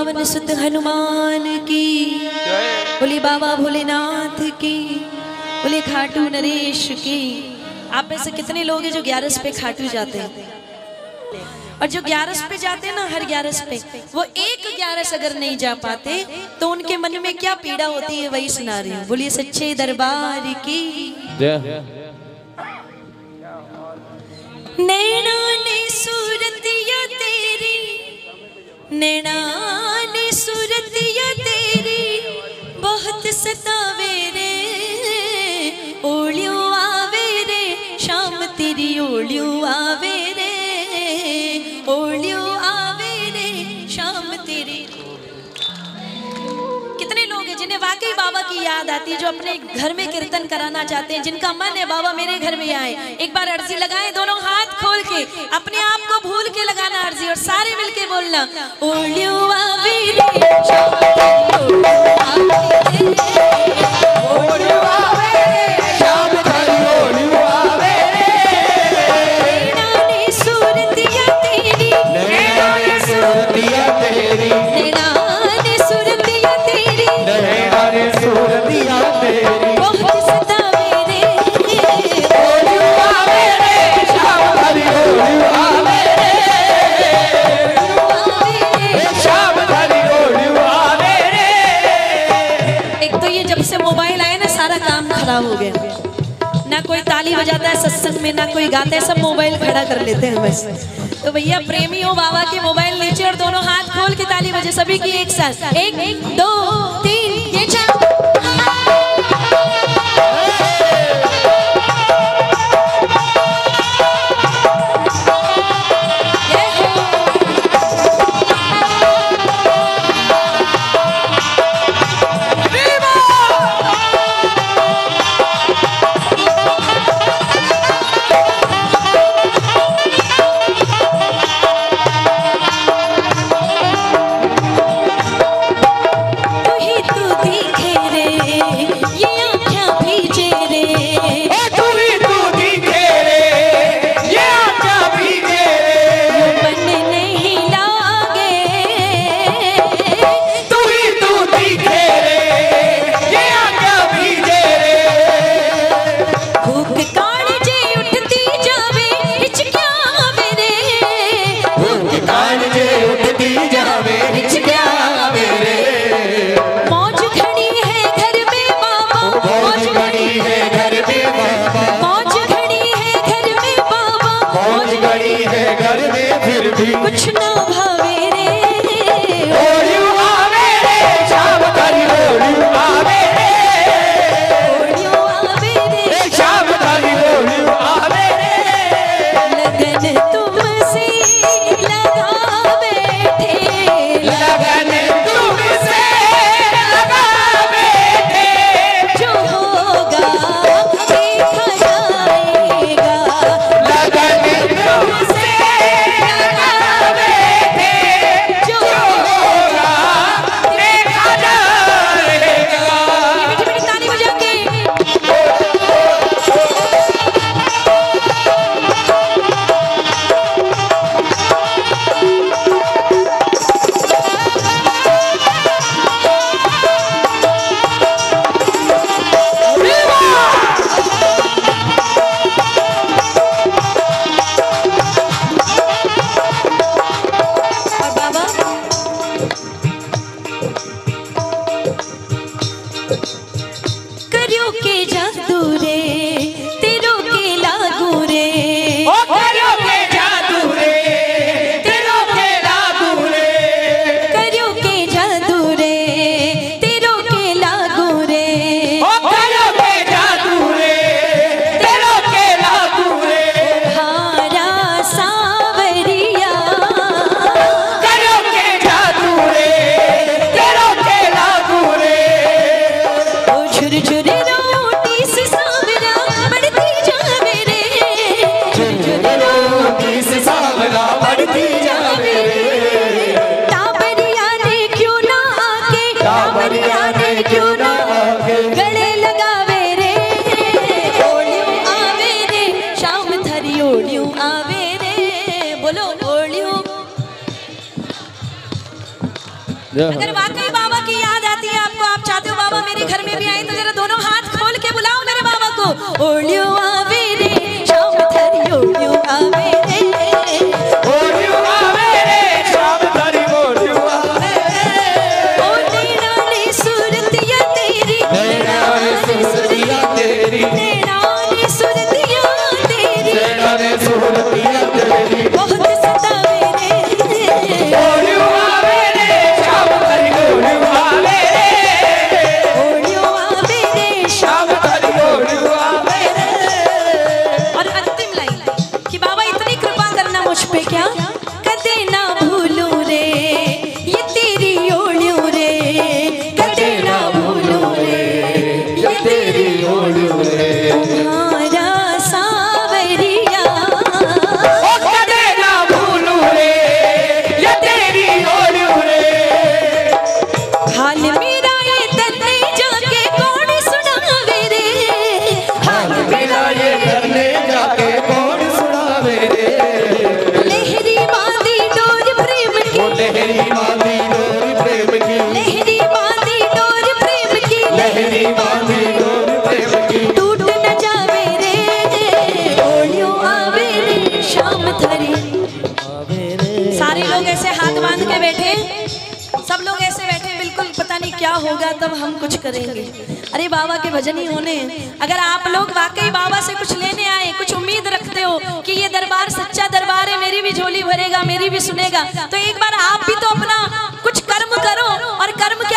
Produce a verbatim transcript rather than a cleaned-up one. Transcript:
पावन सुत हनुमान की, बोले बाबा भोलेनाथ की, बोले खाटू नरेश की। आप में से कितने लोग हैं जो ग्यारस पे खाटू जाते हैं? और जो ग्यारस पे जाते हैं ना, हर ग्यारस पे, वो एक ग्यारस अगर नहीं जा पाते तो उनके मन में क्या पीड़ा होती है वही सुना रही हूँ। बोलिए सच्चे दरबार की। नैना ने सूरतिया तेरी, नैना ने सूरतिया तेरी बहुत सतावे रे, ओलियों आवे रे शाम तेरी, ओलियों आवे रे, ओलियों आवे रे शाम तेरी। कितने लोग हैं जिन्हें वाकई बाबा की याद आती है, जो अपने घर में कीर्तन कराना चाहते हैं, जिनका मन है बाबा मेरे घर में आए। एक बार अर्जी लगाएं, दोनों हाथ खोल के, अपने आप को भूल के लगाना अर्जी, और सारे मिलके बोलना ओलियों आवे रे शाम तेरी, ओलियों आवे रे शाम तेरी, ओलियों आवे रे। नैना ने सूरतिया तेरी, नैना ने सूरतिया तेरी, नैना ने सूरतिया तेरी, नैना ने सूरतिया तेरी बहुत सतावे रे, ओलियों आवे रे शाम तेरी, ओलियों आवे रे शाम तेरी, ओलियों आवे रे। एक तो ये जब से मोबाइल आए ना, सारा काम खराब हो गया। ना कोई ताली बजाता है सत्संग में, ना कोई गाता है, सब मोबाइल खड़ा कर लेते हैं बस। तो भैया प्रेमी हो बाबा के, मोबाइल नीचे और दोनों हाथ खोल के ताली बजे सभी की एक साथ। एक दो तीन ये चार। कुछ ना भावे रे, ओलियों आवे रे शाम तेरी, ओलियों आवे रे, ओलियों आवे रे शाम तेरी, ओलियों आवे रे। लगन तुमसे लगा बैठे, लगन तुमसे लगा बैठे, जो होगा देखा जाएगा। लगन तुमसे अगर वाकई बाबा की याद आती है आपको, आप चाहते हो बाबा मेरे घर में भी आए, तो जरा दोनों हाथ खोल के बुलाओ मेरे बाबा को। ओलियो आवे रे शाम धरी ओलियो आवे रे, ओलियो आवे रे शाम धरी ओलियो आवे रे। ओ नैना ने सूरतिया तेरी, नैना ने सूरतिया तेरी, नैना ने सूरतिया तेरी, नैना ने सूरतिया तेरी, बहुत सतावे रे। ओलियो आवे रे शाम धरी ओलियो आवे रे, ओलियो आवे रे शाम धरी ओलियो आवे रे। और अंतिम लाइन कि बाबा इतनी कृपा करना मुझ पे क्या, कदे ना भूलूं रे ये तेरी ओलियो रे, कदे ना भूलूं रे ये तेरी ओलियो रे। तुम्हारा सावरिया, ओ कदे ना भूलूं रे ये तेरी ओलियो रे। हाल मेरा ये तन्ने जाके कौन सुनावे रे, हाल मेरा ये करने जाके कौन सुनावे रे। लहरी बांधी डोर प्रेम की, लहरी बांधी डोर प्रेम की, लहरी बांधी डोर प्रेम की, लहरी बांधी डोर प्रेम की, टूट न जावे रे, ओलियो आवे रे शाम धरी। सारे लोग ऐसे हाथ बांध के बैठे, सब लोग ऐसे बैठे, बिल्कुल पता नहीं क्या होगा, तब हम कुछ करेंगे। अरे बाबा के भजन ही होने। अगर आप लोग वाकई बाबा से कुछ लेने आए, कुछ उम्मीद रखते हो कि ये दरबार सच्चा दरबार है, मेरी भी झोली भरेगा, मेरी भी सुनेगा, तो एक बार आप भी तो अपना कुछ कर्म करो, और कर्म